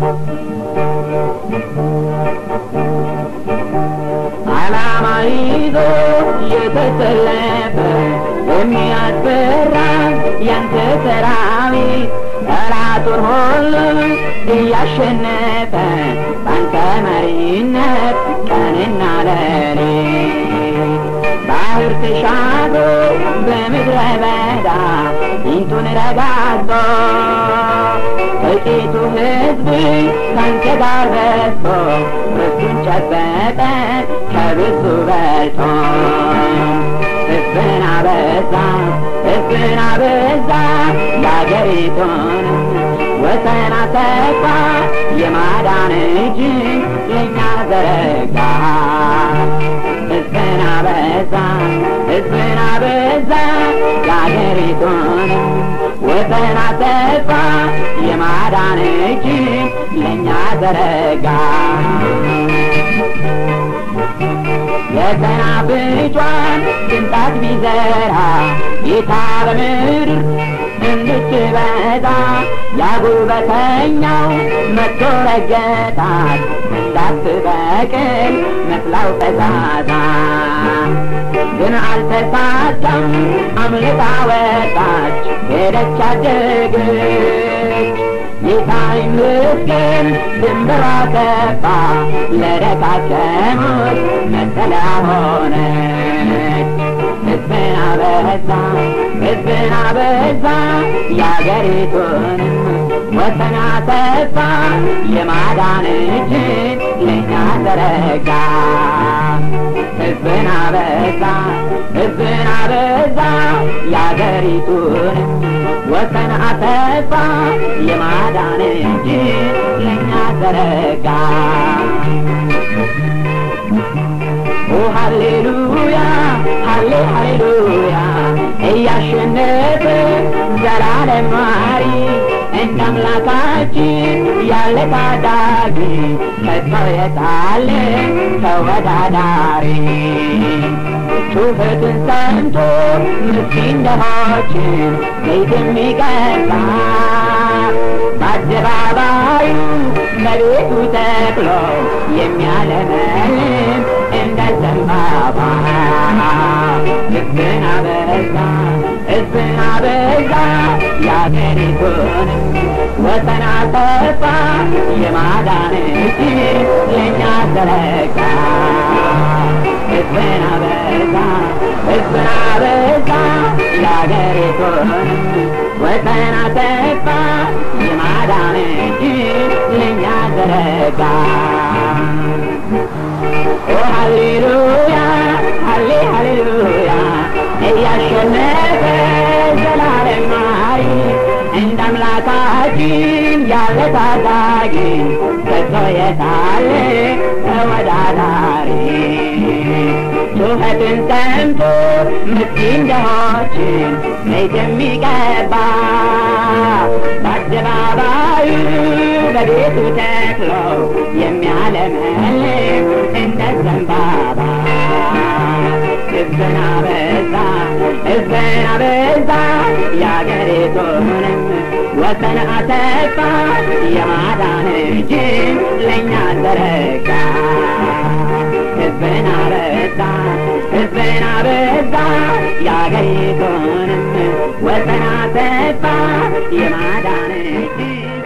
ዓላማ ይዞ የተሰለፈ የሚያስፈራ ያንተ ሰራዊት ጠላቱን ሁሉ እያሸነፈ ባንተ መሪነት ቀንና ሌሊት ባህር ተሻግሮ በምድረ በዳ ጊንጡን ረጋግጦ ጥቂቱ ሕዝብ ካንተ ጋር በዝቶ ርስቱን ጨበጠ ከብዙ በልጦ ሕዝብን አበዛ ሕዝብን አበዛ የአገሪቱን ወሰን አሰፋ የማዳን እጅን ለእኛ ዘረጋ ሕዝብን አበዛ ሕዝብን አበዛ የአገሪቱን ወሰን አሰፋ የማዳን እጅን ለእኛ ዘረጋ የሰናፍጯን ቅንጣት ቢዘራ ጌታ በምድር እንድትበዛ ያጉልበተኛው መጥቶ ረገጣት እንዳትበቅል መስላው ፈዛዛ ግን አልተሳካም አምልጣ ወጣች ሄደች አደገች ጌታ ይመስገን ድንበሯ ሰፋ ለደካከሞች መጠለያ ሆነች ሕዝብን አበዛ ሕዝብን አበዛ የአገሪቱን ወሰን አሰፋ የማዳን እጅን ለእኛ ዘረጋ ሕዝብን አበዛ ሕዝብን አበዛ የአገሪቱን ወሰን አሰፋ የማዳን እጅን ለእኛ ዘረጋ ሃሌሉያ ሃሌ ሃሌሉያ እያሸነፈ ዘላለም ኗሪ እንደ አምላካችን ያለ ታዳጊ ከቶ የታለ ተወዳዳሪ ጩኸትን ሰምቶ ምስኪን ድሆችን ቤት የሚቀጣ በአደባባዩ በቤቱ ተክሎ የሚያለመልም እንደ ዘንባባ ሕዝብን አበዛ ሕዝብን አበዛ የአገሪቱን ወሰን አሰፋ የማዳን እጅን ለእኛ ዘረጋ ሕዝብን አበዛ ሕዝብን አበዛ የአገሪቱን ወሰን አሰፋ የማዳን እጅን ለእኛ ዘረጋ ሃሌሉያ ሃሌ ሃሌሉያ እያሸነፈ ዘላለም ኗሪ እንደ አምላካችን ያለ ታዳጊ ከቶ የታለ ተወዳዳሪ ጩኸትን ሰምቶ ምስኪን ድሆችን ቤት የሚቀባ በአደባባዩ በቤቱ ተክሎ የሚያለመልም እንደ ዘንባባ ሕዝብን አበዛ ሕዝብን አበዛ የአገሪቱንም ወሰን አሰፋ የማዳን እጅን ለእኛ ዘረጋ ሕዝብን አበዛ ሕዝብን አበዛ የአገሪቱንም ወሰን አሰፋ የማዳን እጅን